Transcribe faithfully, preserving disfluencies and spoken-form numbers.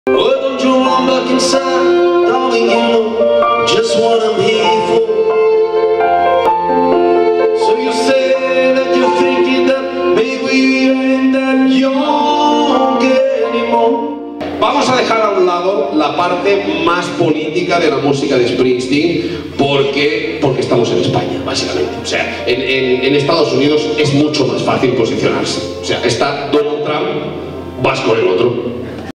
Well, don't you run back inside, darling, you know just what I'm here for. So you say that you're thinking that maybe you ain't that young anymore. Vamos a dejar a un lado la parte más política de la música de Springsteen porque, porque estamos en España, básicamente. O sea, en, en, en Estados Unidos es mucho más fácil posicionarse. O sea, está Donald Trump, vas con el otro.